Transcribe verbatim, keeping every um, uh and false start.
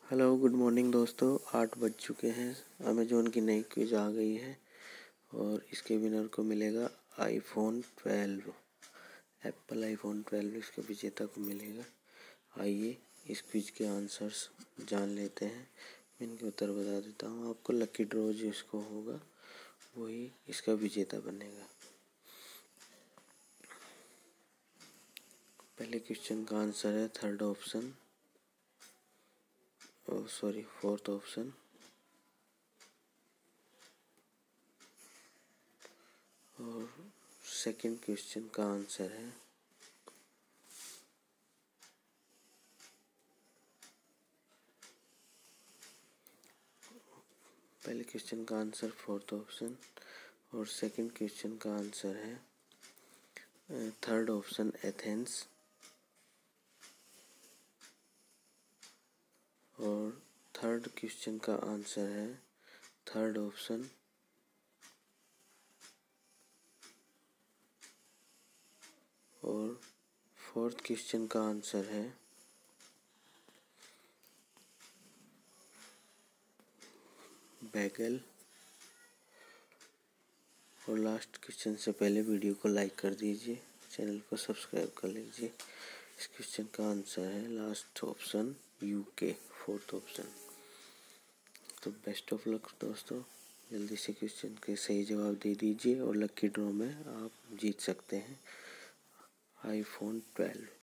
Hello good morning दोस्तों। आठ बज चुके हैं। अमेज़ॉन की नई क्विज आ गई है और इसके विनर को मिलेगा iPhone twelve. Apple iPhone twelve इसके विजेता को मिलेगा। आइए इस क्विज के आंसर्स जान लेते हैं। मैं इनके उत्तर बता देता हूँ आपको। लकी ड्रॉ जिसको होगा वही इसका विजेता बनेगा। पहले क्वेश्चन का आंसर है third option, oh sorry fourth option. और सेकंड क्वेश्चन का आंसर है पहले क्वेश्चन का आंसर फोर्थ ऑप्शन और सेकंड क्वेश्चन का आंसर है थर्ड ऑप्शन एथेंस। और थर्ड क्वेश्चन का आंसर है थर्ड ऑप्शन और फोर्थ क्वेश्चन का आंसर है बैगल। और लास्ट क्वेश्चन से पहले वीडियो को लाइक कर दीजिए, चैनल को सब्सक्राइब कर लीजिए। इस क्वेश्चन का आंसर है last option UK, fourth option. तो बेस्ट ऑफ लक दोस्तों, जल्दी से क्वेश्चन के सही जवाब दे दीजिए और लकी ड्रॉ में आप जीत सकते हैं आईफोन ट्वेल्व।